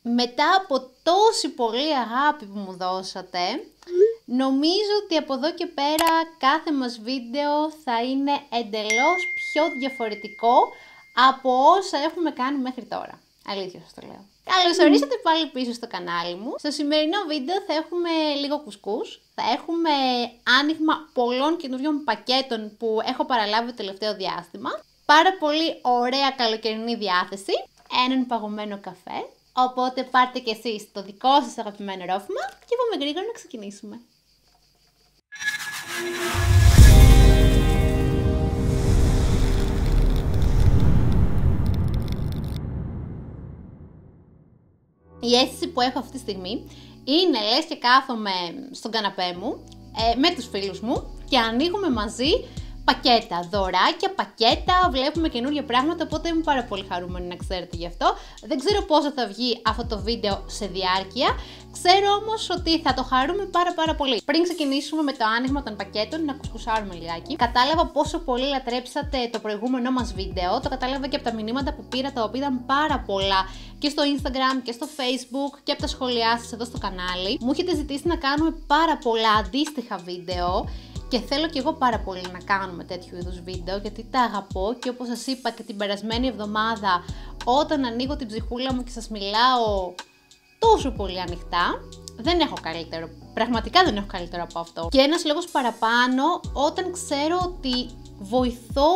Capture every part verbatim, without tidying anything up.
μετά από τόση πολύ αγάπη που μου δώσατε, νομίζω ότι από εδώ και πέρα κάθε μας βίντεο θα είναι εντελώς πιο διαφορετικό από όσα έχουμε κάνει μέχρι τώρα. Αλήθεια σας το λέω. Καλώς ορίσατε πάλι πίσω στο κανάλι μου. Στο σημερινό βίντεο θα έχουμε λίγο κουσκούς. Θα έχουμε άνοιγμα πολλών καινούριων πακέτων που έχω παραλάβει το τελευταίο διάστημα. Πάρα πολύ ωραία καλοκαιρινή διάθεση. Έναν παγωμένο καφέ. Οπότε πάρτε και εσείς το δικό σας αγαπημένο ρόφημα και πάμε γρήγορα να ξεκινήσουμε. Η αίσθηση που έχω αυτή τη στιγμή είναι λες και κάθομαι στον καναπέ μου ε, με τους φίλους μου και ανοίγουμε μαζί πακέτα, δωράκια, πακέτα, βλέπουμε καινούργια πράγματα, οπότε είμαι πάρα πολύ χαρούμενη να ξέρετε γι' αυτό. Δεν ξέρω πόσο θα βγει αυτό το βίντεο σε διάρκεια, ξέρω όμως ότι θα το χαρούμε πάρα πάρα πολύ. Πριν ξεκινήσουμε με το άνοιγμα των πακέτων, να κουσκουσάρουμε λιγάκι. Κατάλαβα πόσο πολύ λατρέψατε το προηγούμενο μας βίντεο, το κατάλαβα και από τα μηνύματα που πήρα, τα οποία ήταν πάρα πολλά και στο Instagram και στο Facebook και από τα σχόλιά σας εδώ στο κανάλι. Μου έχετε ζητήσει να κάνουμε πάρα πολλά αντίστοιχα βίντεο. Και θέλω και εγώ πάρα πολύ να κάνουμε τέτοιου είδους βίντεο, γιατί τα αγαπώ και όπως σας είπα και την περασμένη εβδομάδα, όταν ανοίγω την ψυχούλα μου και σας μιλάω τόσο πολύ ανοιχτά, δεν έχω καλύτερο, πραγματικά δεν έχω καλύτερο από αυτό. Και ένας λόγος παραπάνω όταν ξέρω ότι βοηθώ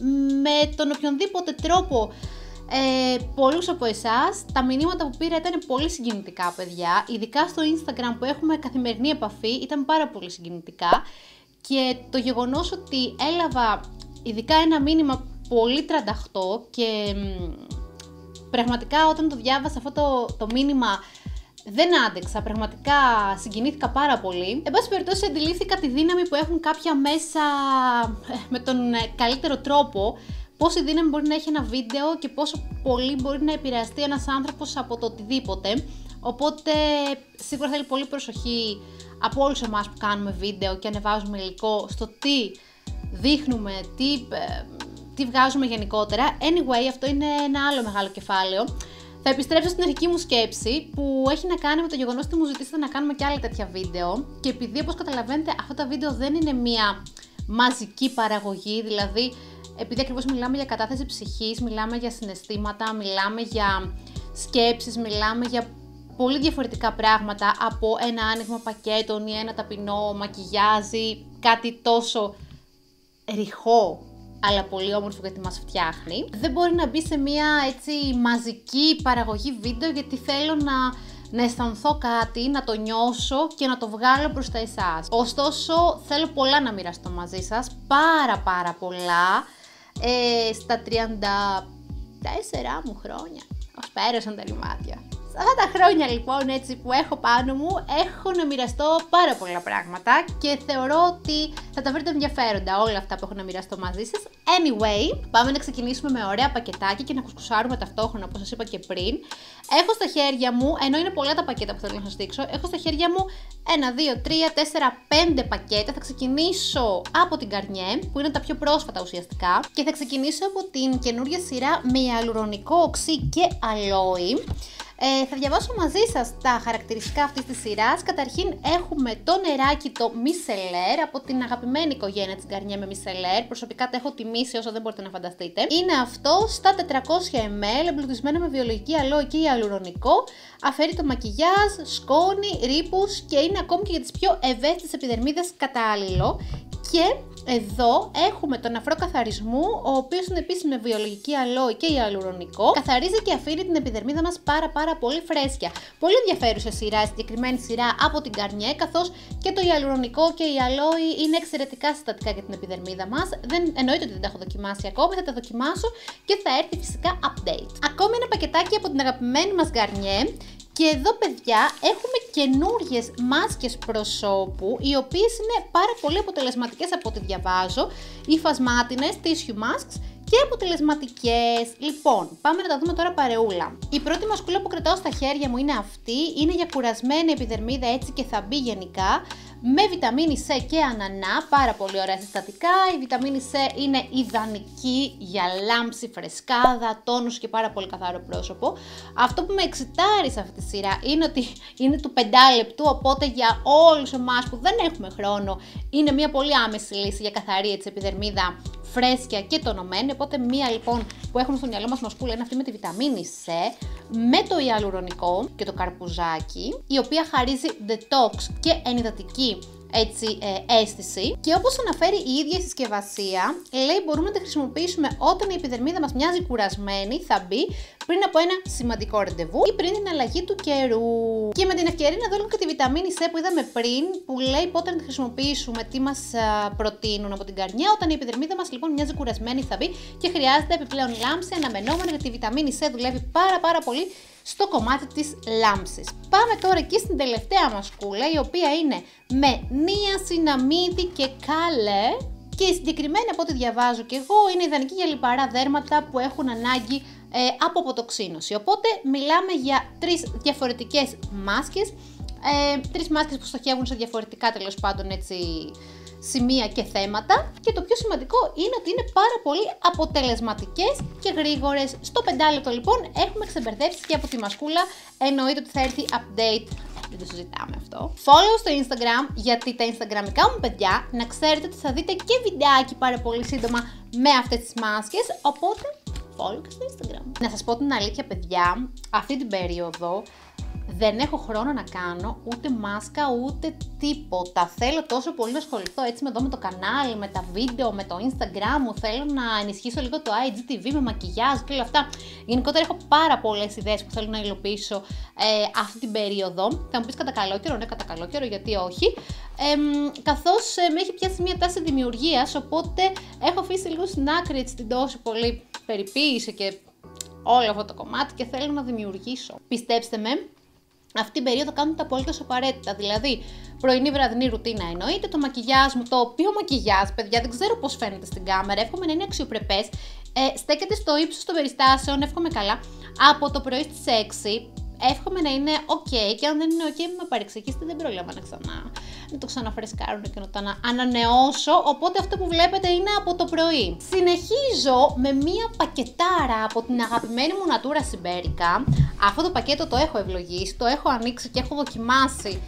με τον οποιονδήποτε τρόπο Ε, πολλούς από εσάς. Τα μηνύματα που πήρα ήταν πολύ συγκινητικά, παιδιά, ειδικά στο Instagram που έχουμε καθημερινή επαφή, ήταν πάρα πολύ συγκινητικά. Και το γεγονός ότι έλαβα ειδικά ένα μήνυμα πολύ τρανταχτό και μ, πραγματικά όταν το διάβασα αυτό το, το μήνυμα δεν άντεξα, πραγματικά συγκινήθηκα πάρα πολύ. Εν πάση περιπτώσει αντιλήφθηκα τη δύναμη που έχουν κάποια μέσα με τον καλύτερο τρόπο, πόση δύναμη μπορεί να έχει ένα βίντεο και πόσο πολύ μπορεί να επηρεαστεί ένας άνθρωπος από το οτιδήποτε. Οπότε σίγουρα θέλει πολύ προσοχή από όλους εμάς που κάνουμε βίντεο και ανεβάζουμε υλικό στο τι δείχνουμε, τι, τι βγάζουμε γενικότερα. Anyway, αυτό είναι ένα άλλο μεγάλο κεφάλαιο. Θα επιστρέψω στην αρχική μου σκέψη που έχει να κάνει με το γεγονός ότι μου ζητήσατε να κάνουμε και άλλα τέτοια βίντεο. Και επειδή όπως καταλαβαίνετε αυτά τα βίντεο δεν είναι μια μαζική παραγωγή, δηλαδή επειδή ακριβώς μιλάμε για κατάθεση ψυχής, μιλάμε για συναισθήματα, μιλάμε για σκέψεις, μιλάμε για πολύ διαφορετικά πράγματα από ένα άνοιγμα πακέτων ή ένα ταπεινό μακιγιάζι, κάτι τόσο ρηχό αλλά πολύ όμορφο γιατί μας φτιάχνει. Δεν μπορεί να μπει σε μια έτσι μαζική παραγωγή βίντεο γιατί θέλω να, να αισθανθώ κάτι, να το νιώσω και να το βγάλω προς τα εσάς. Ωστόσο θέλω πολλά να μοιραστώ μαζί σας, πάρα πάρα πολλά, ε, στα τριάντα τέσσερα μου χρόνια, ως πέρασαν τα ρημάτια. Σε αυτά τα χρόνια λοιπόν έτσι που έχω πάνω μου, έχω να μοιραστώ πάρα πολλά πράγματα και θεωρώ ότι θα τα βρείτε ενδιαφέροντα όλα αυτά που έχω να μοιραστώ μαζί σας. Anyway, πάμε να ξεκινήσουμε με ωραία πακετάκια και να κουσκουσάρουμε ταυτόχρονα όπως σας είπα και πριν. Έχω στα χέρια μου, ενώ είναι πολλά τα πακέτα που θέλω να σας δείξω, έχω στα χέρια μου ένα, δύο, τρία, τέσσερα, πέντε πακέτα. Θα ξεκινήσω από την Garnier, που είναι τα πιο πρόσφατα ουσιαστικά, και θα ξεκινήσω από την καινούργια σειρά με ιαλουρονικό οξύ και αλόι. Ε, θα διαβάσω μαζί σας τα χαρακτηριστικά αυτής της σειράς. Καταρχήν έχουμε το νεράκι το Micellar από την αγαπημένη οικογένεια της Garnier με Micellar. Προσωπικά το έχω τιμήσει όσο δεν μπορείτε να φανταστείτε. Είναι αυτό στα τετρακόσια μιλιλίτρα, εμπλουτισμένο με βιολογική αλόη και ιαλουρονικό. Αφαιρεί το μακιγιάζ, σκόνη, ρήπους και είναι ακόμη και για τις πιο ευαίσθητες επιδερμίδες κατάλληλο. Και εδώ έχουμε τον αφρό καθαρισμού, ο οποίος είναι επίσης με βιολογική αλόη και ιαλουρονικό. Καθαρίζει και αφήνει την επιδερμίδα μας πάρα πάρα πολύ φρέσκια. Πολύ ενδιαφέρουσα σειρά, συγκεκριμένη σειρά από την Garnier, καθώς και το ιαλουρονικό και η αλόη είναι εξαιρετικά συστατικά για την επιδερμίδα μας. Δεν εννοείται ότι δεν τα έχω δοκιμάσει ακόμη, θα τα δοκιμάσω και θα έρθει φυσικά update. Ακόμη ένα πακετάκι από την αγαπημένη μας Garnier. Και εδώ παιδιά έχουμε καινούριες μάσκες προσώπου, οι οποίες είναι πάρα πολύ αποτελεσματικές από ό,τι διαβάζω, υφασμάτινες tissue masks και αποτελεσματικές. Λοιπόν, πάμε να τα δούμε τώρα παρεούλα. Η πρώτη μασκούλα που κρατάω στα χέρια μου είναι αυτή. Είναι για κουρασμένη επιδερμίδα, έτσι και θα μπει γενικά. Με βιταμίνη C και ανανά, πάρα πολύ ωραία συστατικά. Η βιταμίνη C είναι ιδανική για λάμψη, φρεσκάδα, τόνους και πάρα πολύ καθαρό πρόσωπο. Αυτό που με εξητάρει σε αυτή τη σειρά είναι ότι είναι του πεντάλεπτου, οπότε για όλους εμάς που δεν έχουμε χρόνο είναι μια πολύ άμεση λύση για καθαρή έτσι, επιδερμίδα φρέσκια και τονωμένη. Οπότε μία λοιπόν που έχουμε στο μυαλό μας μασκούλα είναι αυτή με τη βιταμίνη C, με το ιαλουρονικό και το καρπουζάκι, η οποία χαρίζει detox και ενυδατική έτσι, ε, αίσθηση. Και όπως αναφέρει η ίδια η συσκευασία, λέει μπορούμε να τη χρησιμοποιήσουμε όταν η επιδερμίδα μας μοιάζει κουρασμένη, θα μπει πριν από ένα σημαντικό ραντεβού ή πριν την αλλαγή του καιρού. Και με την ευκαιρία να δω και τη βιταμίνη C που είδαμε πριν, που λέει πότε να τη χρησιμοποιήσουμε, τι μας α, προτείνουν από την καρνιά. Όταν η επιδερμίδα μας λοιπόν μοιάζει κουρασμένη, θα μπει και χρειάζεται επιπλέον λάμψη αναμενόμενη, γιατί η βιταμίνη C δουλεύει πάρα πάρα πολύ στο κομμάτι της λάμψης. Πάμε τώρα εκεί στην τελευταία μασκούλα, η οποία είναι με νιασιναμίδι και κάλε. Και συγκεκριμένα από ό,τι διαβάζω και εγώ είναι ιδανική για λιπαρά δέρματα που έχουν ανάγκη ε, από αποτοξίνωση. Οπότε μιλάμε για τρεις διαφορετικές μάσκες, ε, τρεις μάσκες που στοχεύουν σε διαφορετικά τέλος πάντων έτσι σημεία και θέματα, και το πιο σημαντικό είναι ότι είναι πάρα πολύ αποτελεσματικές και γρήγορες. Στο πεντάλεπτο λοιπόν έχουμε ξεμπερδέψει και από τη μασκούλα, εννοείται ότι θα έρθει update. Δεν το συζητάμε αυτό. Follow στο Instagram, γιατί τα Instagramικά μου παιδιά, να ξέρετε ότι θα δείτε και βιντεάκι πάρα πολύ σύντομα με αυτές τις μάσκες, οπότε follow και στο Instagram. Να σας πω την αλήθεια παιδιά, αυτή την περίοδο δεν έχω χρόνο να κάνω ούτε μάσκα ούτε τίποτα. Θέλω τόσο πολύ να ασχοληθώ έτσι με εδώ με το κανάλι, με τα βίντεο, με το Instagram μου. Θέλω να ενισχύσω λίγο το άι τζι τι βι με μακιγιάζ και όλα αυτά. Γενικότερα έχω πάρα πολλές ιδέες που θέλω να υλοποιήσω ε, αυτή την περίοδο. Θα μου πεις κατά καλό καιρό, ναι κατά καλό καιρό, γιατί όχι. Ε, καθώς ε, με έχει πιάσει μια τάση δημιουργίας, οπότε έχω αφήσει λίγο στην άκρη έτσι, την τόσο πολύ περιποίηση και όλο αυτό το κομμάτι και θέλω να δημιουργήσω. Πιστέψτε με, αυτή την περίοδο κάνουν τα απολύτως απαραίτητα. Δηλαδή, πρωινή βραδινή ρουτίνα εννοείται, το μακιγιάζ μου, το οποίο μακιγιάζ, παιδιά, δεν ξέρω πώς φαίνεται στην κάμερα. Εύχομαι να είναι αξιοπρεπές. Ε, στέκεται στο ύψος των περιστάσεων, εύχομαι καλά. Από το πρωί στις έξι. Εύχομαι να είναι ok, και αν δεν είναι ok, με παρεξηγήσετε, δεν πρόλαβα να ξανά να το ξαναφρεσκάρουν και να το ανανεώσω. Οπότε αυτό που βλέπετε είναι από το πρωί. Συνεχίζω με μία πακετάρα από την αγαπημένη μου Natura Siberica. Αυτό το πακέτο το έχω ευλογήσει, το έχω ανοίξει και έχω δοκιμάσει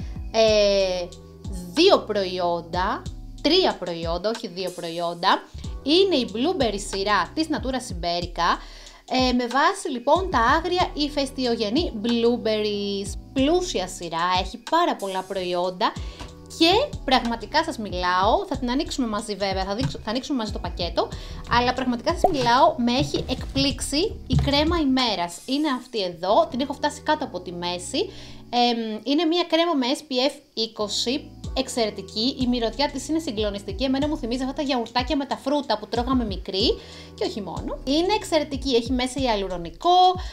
ε, δύο προϊόντα, τρία προϊόντα, όχι δύο προϊόντα. Είναι η Blueberry σειρά της Natura Siberica. Ε, με βάση λοιπόν τα άγρια ηφαιστειογενή blueberries. Πλούσια σειρά, έχει πάρα πολλά προϊόντα και πραγματικά σας μιλάω, θα την ανοίξουμε μαζί βέβαια, θα, δείξω, θα ανοίξουμε μαζί το πακέτο, αλλά πραγματικά σας μιλάω, με έχει εκπλήξει η κρέμα ημέρας. Είναι αυτή εδώ, την έχω φτάσει κάτω από τη μέση. Ε, είναι μια κρέμα με ες πι εφ είκοσι, εξαιρετική, η μυρωδιά της είναι συγκλονιστική, εμένα μου θυμίζει αυτά τα γιαουρτάκια με τα φρούτα που τρώγαμε μικρή και όχι μόνο. Είναι εξαιρετική, έχει μέσα ιαλουρονικό,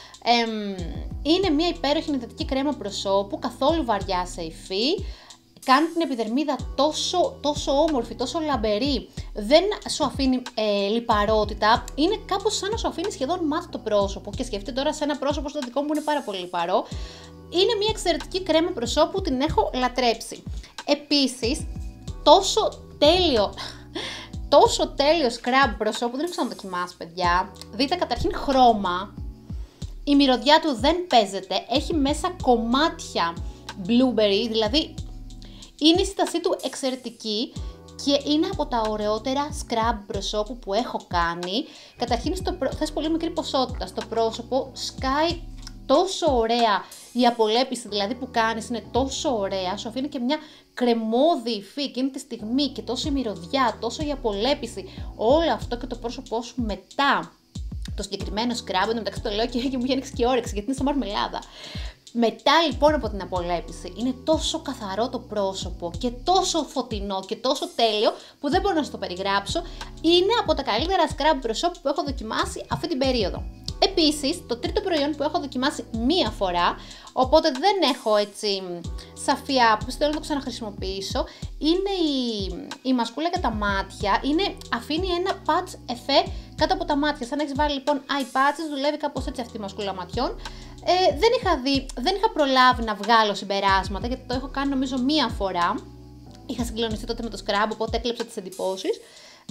εμ, είναι μια υπέροχη νηδατική κρέμα προσώπου, καθόλου βαριά σε υφή, κάνει την επιδερμίδα τόσο, τόσο όμορφη, τόσο λαμπερή, δεν σου αφήνει ε, λιπαρότητα, είναι κάπως σαν να σου αφήνει σχεδόν μάτ το πρόσωπο, και σκεφτείτε τώρα σε ένα πρόσωπο στο δικό μου που είναι πάρα πολύ λιπαρό. Είναι μια εξαιρετική κρέμα προσώπου, την έχω λατρέψει. Επίσης, τόσο τέλειο, τόσο τέλειο scrub προσώπου, δεν έχω ξαναδοκιμάσει παιδιά. Δείτε καταρχήν χρώμα, η μυρωδιά του δεν παίζεται, έχει μέσα κομμάτια blueberry, δηλαδή είναι η σύστασή του εξαιρετική και είναι από τα ωραιότερα scrub προσώπου που έχω κάνει. Καταρχήν στο προ... θες πολύ μικρή ποσότητα, στο πρόσωπο σκάει τόσο ωραία η απολέπιση δηλαδή που κάνεις, είναι τόσο ωραία, σου αφήνει και μια κρεμώδη υφή εκείνη τη στιγμή και τόσο η μυρωδιά, τόσο η απολέπιση, όλο αυτό και το πρόσωπό σου μετά το συγκεκριμένο scrub. Μεταξύ το λέω και, και μου έχει ανοίξει και όρεξη γιατί είναι σαν μαρμελάδα. Μετά λοιπόν από την απολέπιση είναι τόσο καθαρό το πρόσωπο και τόσο φωτεινό και τόσο τέλειο που δεν μπορώ να σας το περιγράψω. Είναι από τα καλύτερα scrub προσώπου που έχω δοκιμάσει αυτή την περίοδο. Επίσης, το τρίτο προϊόν που έχω δοκιμάσει μία φορά, οπότε δεν έχω έτσι σαφή άποψη, θέλω να το ξαναχρησιμοποιήσω, είναι η, η μασκούλα για τα μάτια. Είναι, αφήνει ένα patch εφέ κάτω από τα μάτια. Σαν να έχεις βάλει λοιπόν eye patches, δουλεύει κάπως έτσι αυτή η μασκούλα ματιών. Ε, δεν είχα δει, δεν είχα προλάβει να βγάλω συμπεράσματα, γιατί το έχω κάνει νομίζω μία φορά. Είχα συγκλονιστεί τότε με το scrub, οπότε έκλεψα τις εντυπώσεις.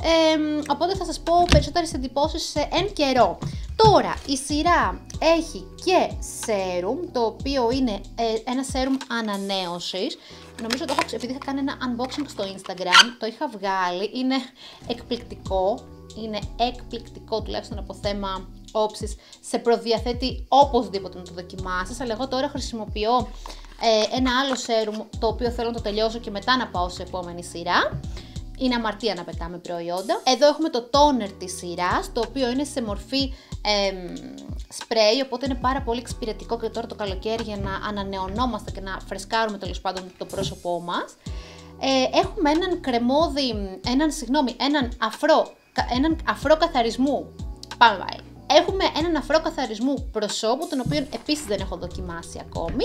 Ε, οπότε θα σας πω περισσότερες εντυπώσεις σε εν καιρό. Τώρα, η σειρά έχει και serum, το οποίο είναι ε, ένα serum ανανέωσης. Νομίζω το έχω, επειδή είχα κάνει ένα unboxing στο Instagram, το είχα βγάλει, είναι εκπληκτικό, είναι εκπληκτικό τουλάχιστον από θέμα όψης, σε προδιαθέτει οπωσδήποτε να το δοκιμάσεις, αλλά εγώ τώρα χρησιμοποιώ ε, ένα άλλο serum, το οποίο θέλω να το τελειώσω και μετά να πάω σε επόμενη σειρά. Είναι αμαρτία να πετάμε προϊόντα. Εδώ έχουμε το toner της σειράς, το οποίο είναι σε μορφή ε, spray, οπότε είναι πάρα πολύ εξυπηρετικό και τώρα το καλοκαίρι για να ανανεωνόμαστε και να φρεσκάρουμε τέλος πάντων το πρόσωπό μας. Ε, έχουμε έναν κρεμόδι, έναν, συγγνώμη, έναν αφρό, έναν αφρό καθαρισμού. Πάμε πάλι. Έχουμε έναν αφρό καθαρισμού προσώπου, τον οποίο επίσης δεν έχω δοκιμάσει ακόμη.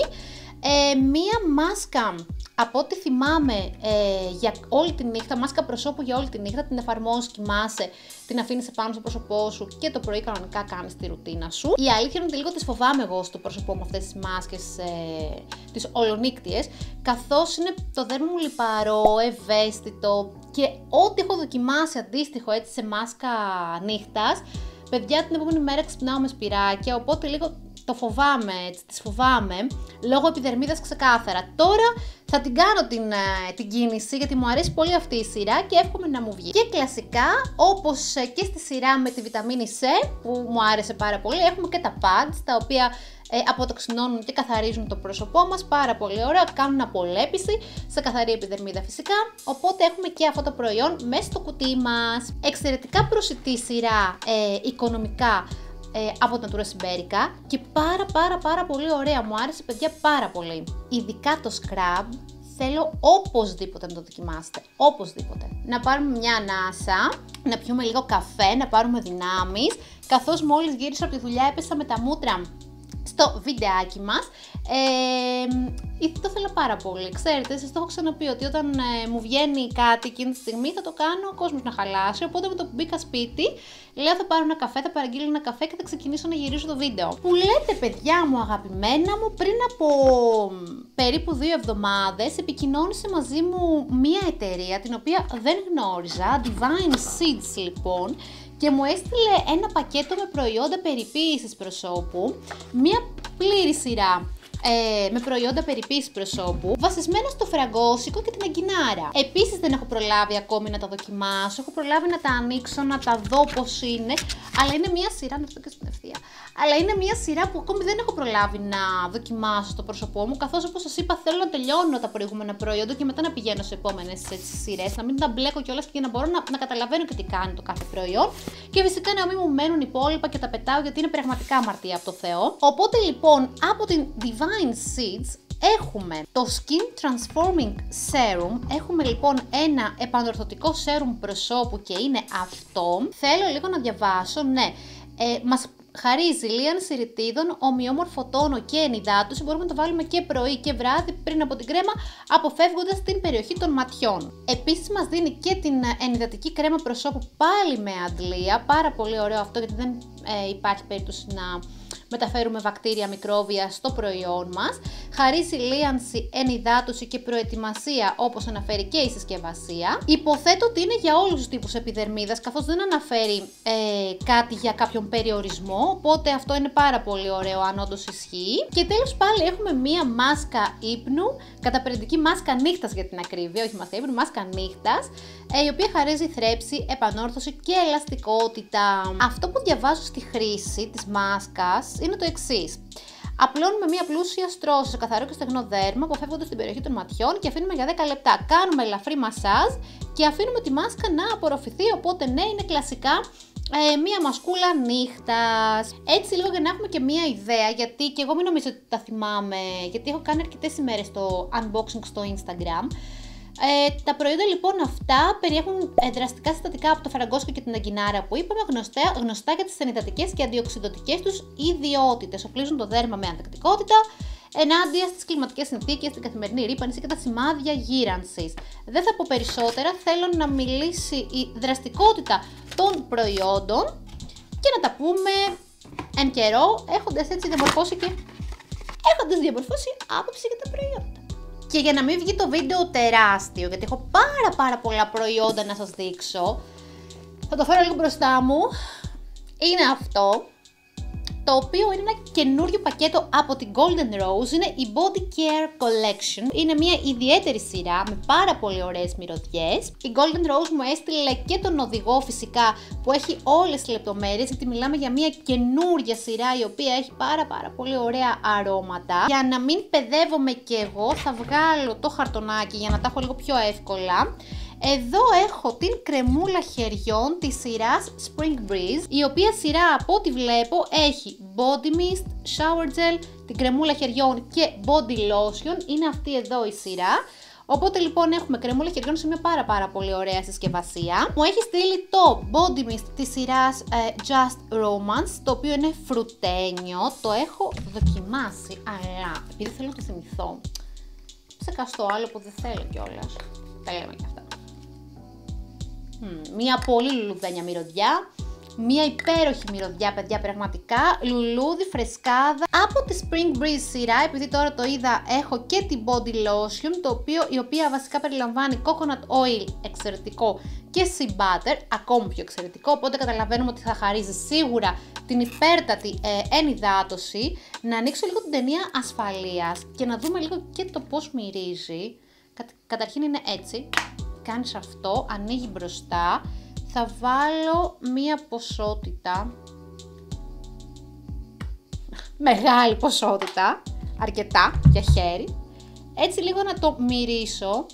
Ε, μία μάσκα, από ό,τι θυμάμαι, ε, για όλη τη νύχτα, μάσκα προσώπου για όλη τη νύχτα, την εφαρμόζεις, κοιμάσαι, την αφήνεις επάνω στο πρόσωπό σου και το πρωί κανονικά κάνεις τη ρουτίνα σου. Η αλήθεια είναι ότι λίγο τις φοβάμαι εγώ στο πρόσωπό μου αυτές τις μάσκες, ε, τις ολονύκτιες, καθώς είναι το δέρμα μου λιπαρό, ευαίσθητο και ό,τι έχω δοκιμάσει αντίστοιχο έτσι σε μάσκα νύχτας, παιδιά, την επόμενη μέρα ξυπνάω με σπυράκια, οπότε λίγο το φοβάμαι, έτσι, τις φοβάμαι, λόγω επιδερμίδας ξεκάθαρα. Τώρα θα την κάνω την, την κίνηση, γιατί μου αρέσει πολύ αυτή η σειρά και εύχομαι να μου βγει. Και κλασικά, όπως και στη σειρά με τη βιταμίνη C, που μου άρεσε πάρα πολύ, έχουμε και τα pads, τα οποία ε, αποτοξινώνουν και καθαρίζουν το πρόσωπό μας, πάρα πολύ ωραία, κάνουν απολέπιση σε καθαρή επιδερμίδα φυσικά, οπότε έχουμε και αυτό το προϊόν μέσα στο κουτί μας. Εξαιρετικά προσιτή σειρά, ε, οικονομικά, Ε, από την Natura Siberica και πάρα πάρα πάρα πολύ ωραία, μου άρεσε παιδιά πάρα πολύ. Ειδικά το scrub θέλω οπωσδήποτε να το δοκιμάσετε, οπωσδήποτε. Να πάρουμε μια ανάσα, να πιούμε λίγο καφέ, να πάρουμε δυνάμεις, καθώς μόλις γύρισα από τη δουλειά έπεσα με τα μούτρα στο βιντεάκι μας. Ε, το θέλω πάρα πολύ. Ξέρετε, σας το έχω ξαναπεί ότι όταν ε, μου βγαίνει κάτι εκείνη τη στιγμή θα το κάνω ο κόσμος να χαλάσει. Οπότε με το που μπήκα σπίτι, λέω θα πάρω ένα καφέ, θα παραγγείλω ένα καφέ και θα ξεκινήσω να γυρίσω το βίντεο. Που λέτε, παιδιά μου, αγαπημένα μου, πριν από περίπου δύο εβδομάδες επικοινώνησε μαζί μου μία εταιρεία την οποία δεν γνώριζα, Divine Seeds λοιπόν, και μου έστειλε ένα πακέτο με προϊόντα περιποίησης προσώπου, μία πλήρη σειρά ε, με προϊόντα περιποίησης προσώπου, βασισμένα στο φραγκόσικο και την αγκινάρα. Επίσης δεν έχω προλάβει ακόμη να τα δοκιμάσω, έχω προλάβει να τα ανοίξω, να τα δω πώς είναι, αλλά είναι μία σειρά, να το και στην ευθεία, αλλά είναι μία σειρά που ακόμη δεν έχω προλάβει να δοκιμάσω στο πρόσωπό μου, καθώς όπως σας είπα θέλω να τελειώνω τα προηγούμενα προϊόντα και μετά να πηγαίνω σε επόμενες σειρές, να μην τα μπλέκω κιόλας και να μπορώ να, να καταλαβαίνω και τι κάνει το κάθε προϊόν και φυσικά να μην μου μένουν υπόλοιπα και τα πετάω γιατί είναι πραγματικά αμαρτία από το Θεό. Οπότε λοιπόν από την Divine Seeds έχουμε το Skin Transforming Serum, έχουμε λοιπόν ένα επανορθωτικό serum προσώπου και είναι αυτό. Θέλω λίγο να διαβάσω, ναι, ε, μας χαρίζει λίανση ρητίδων, ομοιόμορφο τόνο και ενυδάτωση, μπορούμε να το βάλουμε και πρωί και βράδυ πριν από την κρέμα, αποφεύγοντας την περιοχή των ματιών. Επίσης μας δίνει και την ενυδατική κρέμα προσώπου πάλι με αντλία, πάρα πολύ ωραίο αυτό γιατί δεν ε, υπάρχει περίπτωση να μεταφέρουμε βακτήρια, μικρόβια στο προϊόν μας. Χαρίζει λίανση, ενυδάτωση και προετοιμασία όπως αναφέρει και η συσκευασία. Υποθέτω ότι είναι για όλους τους τύπους επιδερμίδας, καθώς δεν αναφέρει ε, κάτι για κάποιον περιορισμό, οπότε αυτό είναι πάρα πολύ ωραίο αν όντως ισχύει. Και τέλος πάλι έχουμε μία μάσκα ύπνου, καταπεραιντική μάσκα νύχτας για την ακρίβεια, όχι μάσκα ύπνου, μάσκα νύχτας, ε, η οποία χαρίζει θρέψη, επανόρθωση και ελαστικότητα. Αυτό που διαβάζω στη χρήση της μάσκας είναι το εξής. Απλώνουμε μία πλούσια στρώση σε καθαρό και στεγνό δέρμα, αποφεύγοντας την περιοχή των ματιών και αφήνουμε για δέκα λεπτά. Κάνουμε ελαφρύ μασάζ και αφήνουμε τη μάσκα να απορροφηθεί, οπότε ναι, είναι κλασικά ε, μία μασκούλα νύχτας. Έτσι λίγο για να έχουμε και μία ιδέα, γιατί και εγώ μην νομίζω ότι τα θυμάμαι, γιατί έχω κάνει αρκετές ημέρες το unboxing στο Instagram. Ε, τα προϊόντα λοιπόν αυτά περιέχουν ε, δραστικά συστατικά από το φραγκόσικο και την αγκινάρα που είπαμε, γνωστά, γνωστά για τις ενυδατικές και αντιοξυδοτικές τους ιδιότητες. Οπλίζουν το δέρμα με ανθεκτικότητα ενάντια στις κλιματικές συνθήκες, την καθημερινή ρύπανση και τα σημάδια γύρανσης. Δεν θα πω περισσότερα, θέλω να μιλήσει η δραστικότητα των προϊόντων και να τα πούμε εν καιρό, έχοντας έτσι διαμορφώσει και έχοντας διαμορφώσει άποψη για τα προϊόντα. Και για να μην βγει το βίντεο τεράστιο, γιατί έχω πάρα πάρα πολλά προϊόντα να σας δείξω, θα το φέρω λίγο μπροστά μου. Είναι αυτό, το οποίο είναι ένα καινούριο πακέτο από την Golden Rose, είναι η Body Care Collection. Είναι μια ιδιαίτερη σειρά με πάρα πολύ ωραίες μυρωδιές. Η Golden Rose μου έστειλε και τον οδηγό φυσικά που έχει όλες τις λεπτομέρειες, γιατί μιλάμε για μια καινούρια σειρά η οποία έχει πάρα πάρα πολύ ωραία αρώματα. Για να μην παιδεύομαι και εγώ θα βγάλω το χαρτονάκι για να τα έχω λίγο πιο εύκολα. Εδώ έχω την κρεμούλα χεριών της σειράς Spring Breeze, η οποία σειρά από ό,τι βλέπω έχει Body Mist, Shower Gel, την κρεμούλα χεριών και Body Lotion, είναι αυτή εδώ η σειρά. Οπότε λοιπόν έχουμε κρεμούλα χεριών σε μια πάρα πάρα πολύ ωραία συσκευασία. Μου έχει στείλει το Body Mist της σειράς ε, Just Romance, το οποίο είναι φρουτένιο, το έχω δοκιμάσει, αλλά επειδή θέλω να το θυμηθώ, ψεκαστώ άλλο που δεν θέλω κιόλας, τα λέμε κι αυτά. Mm, μία πολύ λουλουδένια μυρωδιά, μία υπέροχη μυρωδιά παιδιά πραγματικά, λουλούδι, φρεσκάδα. Από τη Spring Breeze σειρά, επειδή τώρα το είδα, έχω και την Body Lotion, το οποίο, η οποία βασικά περιλαμβάνει coconut oil εξαιρετικό και sea butter, ακόμη πιο εξαιρετικό, οπότε καταλαβαίνουμε ότι θα χαρίζει σίγουρα την υπέρτατη ε, ενυδάτωση. Να ανοίξω λίγο την ταινία ασφαλείας και να δούμε λίγο και το πώς μυρίζει. Κα, καταρχήν είναι έτσι. Κάνεις αυτό, ανοίγει μπροστά, θα βάλω μία ποσότητα, μεγάλη ποσότητα, αρκετά για χέρι, έτσι λίγο να το μυρίσω,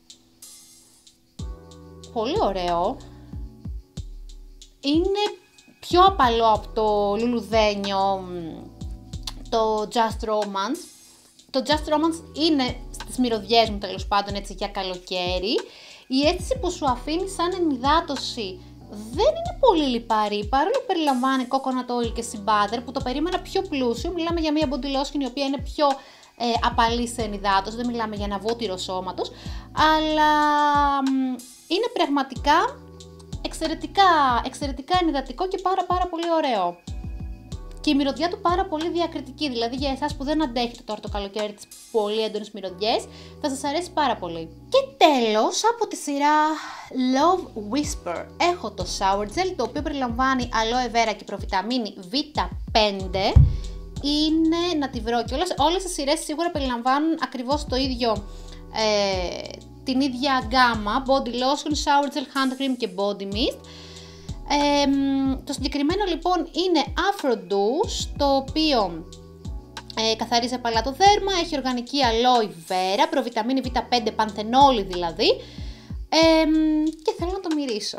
πολύ ωραίο, είναι πιο απαλό από το λουλουδένιο, το Just Romance. Το Just Romance είναι στις μυρωδιές μου τέλος πάντων έτσι για καλοκαίρι. Η αίσθηση που σου αφήνει σαν ενυδάτωση δεν είναι πολύ λιπαρή, παρόλο που περιλαμβάνει coconut oil και sea butter που το περίμενα πιο πλούσιο. Μιλάμε για μια body lotion η οποία είναι πιο ε, απαλή σε ενυδάτωση, δεν μιλάμε για ένα βούτυρο σώματος, αλλά είναι πραγματικά εξαιρετικά, εξαιρετικά ενυδατικό και πάρα πάρα πολύ ωραίο. Και η μυρωδιά του πάρα πολύ διακριτική, δηλαδή για εσάς που δεν αντέχετε τώρα το καλοκαίρι τις πολύ έντονες μυρωδιές, θα σας αρέσει πάρα πολύ. Και τέλος, από τη σειρά Love Whisper, έχω το Shower Gel, το οποίο περιλαμβάνει aloe vera και προβιταμίνη βι πέντε. Είναι, να τη βρω κιόλας, όλες οι σειρές σίγουρα περιλαμβάνουν ακριβώς το ίδιο, ε, την ίδια γκάμα, body lotion, shower gel, hand cream και body mist. Ε, το συγκεκριμένο λοιπόν είναι Afro Douche, το οποίο ε, καθαρίζει απαλά το δέρμα, έχει οργανική aloe vera, προβιταμίνη βι πέντε, πανθενόλη δηλαδή, ε, και θέλω να το μυρίσω.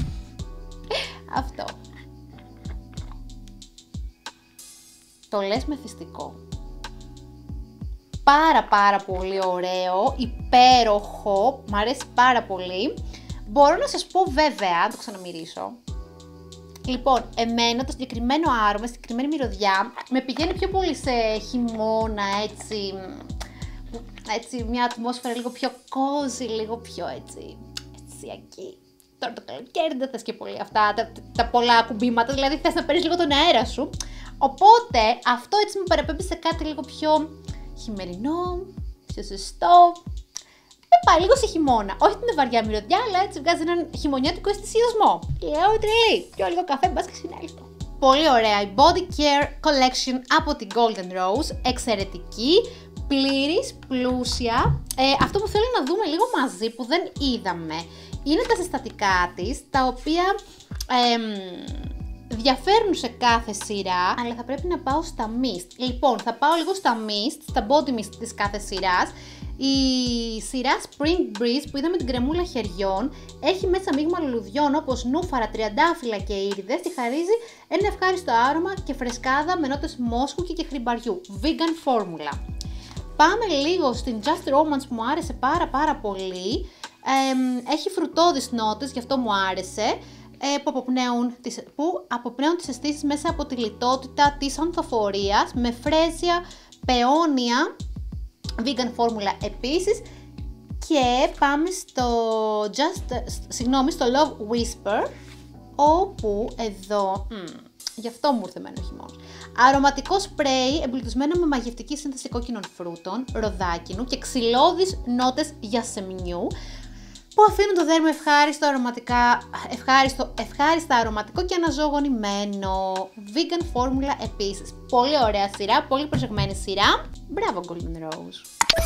Αυτό. Το λες μεθυστικό. Πάρα πάρα πολύ ωραίο, υπέροχο, μ' αρέσει πάρα πολύ. Μπορώ να σας πω βέβαια, να το ξαναμυρίσω. Λοιπόν, εμένα το συγκεκριμένο άρωμα, συγκεκριμένη μυρωδιά, με πηγαίνει πιο πολύ σε χειμώνα, έτσι, έτσι μια ατμόσφαιρα λίγο πιο cozy, λίγο πιο έτσι, αισθησιακή. Τώρα το καλοκαίρι δεν θες και πολύ αυτά, τα, τα πολλά κουμπίματα, δηλαδή θες να παίρνεις λίγο τον αέρα σου. Οπότε αυτό έτσι με παραπέμπει σε κάτι λίγο πιο χειμερινό, πιο ζεστό. Με πάει λίγο σε χειμώνα. Όχι την βαριά μυρωδιά, αλλά έτσι βγάζει έναν χειμωνιάτικο αισθησιασμό. Λέω η τρελή. Πιο λίγο καφέ, μπας και συνέλθω. Πολύ ωραία. Η Body Care Collection από την Golden Rose. Εξαιρετική, πλήρης, πλούσια. Ε, αυτό που θέλω να δούμε λίγο μαζί που δεν είδαμε είναι τα συστατικά της, τα οποία ε, διαφέρουν σε κάθε σειρά, αλλά θα πρέπει να πάω στα mist. Λοιπόν, θα πάω λίγο στα mist, στα body mist της κάθε σειράς. Η σειρά Spring Breeze που είδαμε την κρεμούλα χεριών έχει μέσα μείγμα λουλουδιών όπως νούφαρα, τριαντάφυλλα και ήριδες. Τη χαρίζει ένα ευχάριστο άρωμα και φρεσκάδα με νότες μόσχου και, και χρυμπαριού. Vegan formula. πάμε λίγο στην Just Romance που μου άρεσε πάρα πάρα πολύ. Ε, έχει φρουτώδεις νότες, γι' αυτό μου άρεσε, ε, που, αποπνέουν τις, που αποπνέουν τις αισθήσεις μέσα από τη λιτότητα της ανθοφορίας, με φρέζια, πεόνια, vegan φόρμουλα επίσης. Και πάμε στο, just, συγγνώμη, στο Love Whisper, όπου εδώ, mm, γι' αυτό μου ήρθε εμένα ο χειμώνας. Αρωματικό σπρέι εμπλουτισμένο με μαγευτική σύνθεση κόκκινων φρούτων, ροδάκινου και ξυλώδεις νότες γιασεμινιού, που αφήνουν το δέρμα ευχάριστο, αρωματικά, ευχάριστο, ευχάριστα αρωματικό και αναζωογονημένο. Vegan φόρμουλα επίσης. Πολύ ωραία σειρά, πολύ προσεγμένη σειρά. Μπράβο Golden Rose.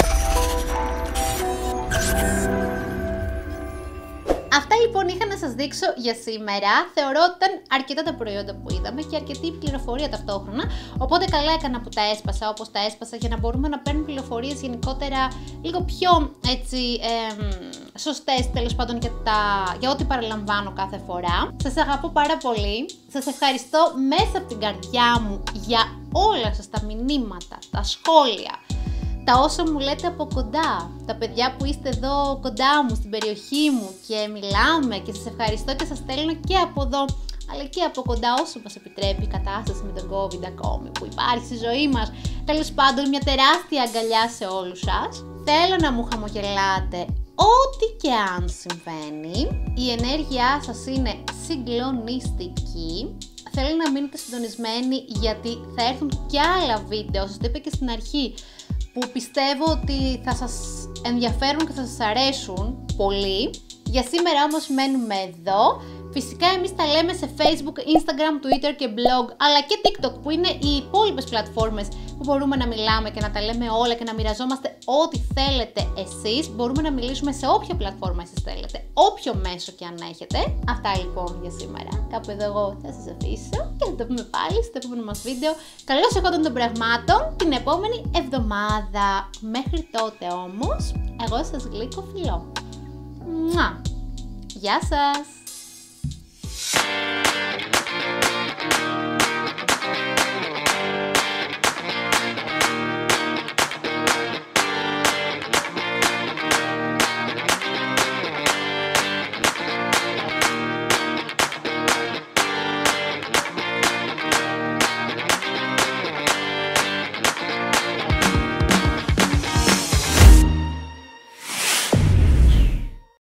Αυτά λοιπόν είχα να σας δείξω για σήμερα. Θεωρώ ότι ήταν αρκετά τα προϊόντα που είδαμε και αρκετή πληροφορία ταυτόχρονα. Οπότε καλά έκανα που τα έσπασα όπως τα έσπασα, για να μπορούμε να παίρνουμε πληροφορίες γενικότερα λίγο πιο έτσι ε, σωστές, τέλος πάντων, για, τα, για ό,τι παραλαμβάνω κάθε φορά. Σας αγαπώ πάρα πολύ. Σας ευχαριστώ μέσα από την καρδιά μου για όλα σας τα μηνύματα, τα σχόλια, τα όσα μου λέτε από κοντά, τα παιδιά που είστε εδώ κοντά μου, στην περιοχή μου και μιλάμε, και σας ευχαριστώ και σας στέλνω και από εδώ αλλά και από κοντά όσο μας επιτρέπει η κατάσταση με τον COVID ακόμη που υπάρχει στη ζωή μας. Τέλος πάντων, μια τεράστια αγκαλιά σε όλους σας. Θέλω να μου χαμογελάτε ό,τι και αν συμβαίνει. Η ενέργειά σας είναι συγκλονιστική. Θέλω να μείνετε συντονισμένοι, γιατί θα έρθουν και άλλα βίντεο, σας το είπα και στην αρχή, που πιστεύω ότι θα σας ενδιαφέρουν και θα σας αρέσουν πολύ. Για σήμερα όμως μένουμε εδώ. Φυσικά εμείς τα λέμε σε Facebook, Instagram, Twitter και blog, αλλά και TikTok, που είναι οι υπόλοιπες πλατφόρμες που μπορούμε να μιλάμε και να τα λέμε όλα και να μοιραζόμαστε ό,τι θέλετε εσείς. Μπορούμε να μιλήσουμε σε όποια πλατφόρμα εσείς θέλετε, όποιο μέσο και αν έχετε. Αυτά λοιπόν για σήμερα. Κάπου εδώ εγώ θα σας αφήσω και θα το πούμε πάλι στο επόμενο μας βίντεο. Καλώς εχόντων των πραγμάτων την επόμενη εβδομάδα. Μέχρι τότε όμως, εγώ σας γλύκω φιλό. Μουα! Γεια σας!